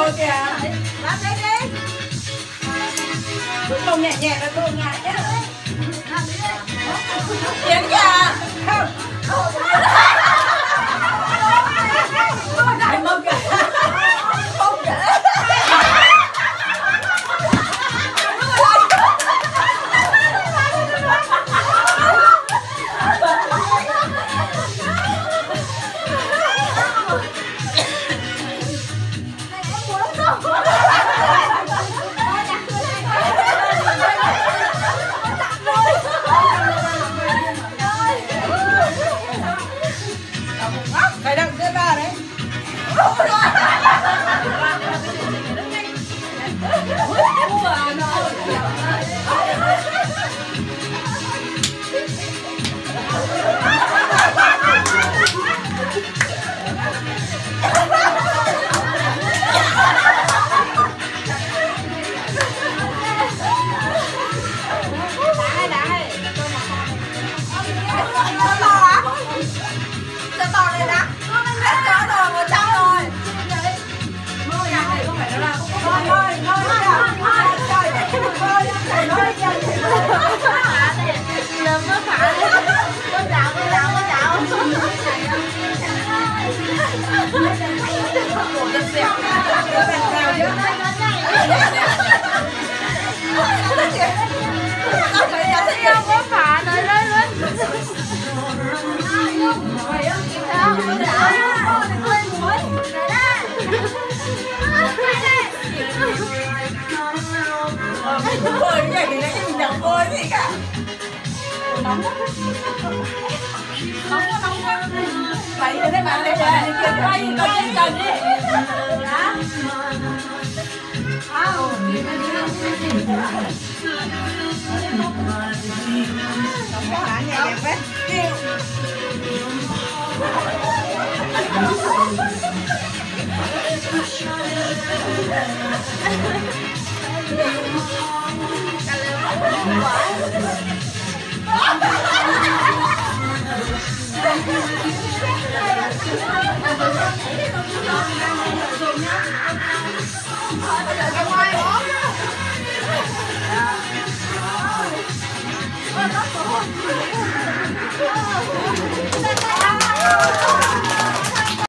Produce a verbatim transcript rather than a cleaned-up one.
rồi kìa. Làm đi đi. Cứ không nhẹ nhẹ là cô ngại nhá. Tiến kìa. Không. Đại mông kìa. Không kìa. Phải đặng đưa ra đấy. Lượm nó phải. Có chảo, có chảo, có chảo. Ủa rất dẻo. Rất dẻo chứ. Không có phá nữa lên lên. Ôi cái này thì mình chẳng ôi gì cả. Nóng quá. Nóng quá, nóng quá. Vậy thế bạn đây là đi kia quay coi trên trần đi. Đó. Ao. Nóng quá hả? Nhẹ nhàng phết. Hãy subscribe cho kênh Ghiền Mì Gõ để không bỏ lỡ những video hấp dẫn.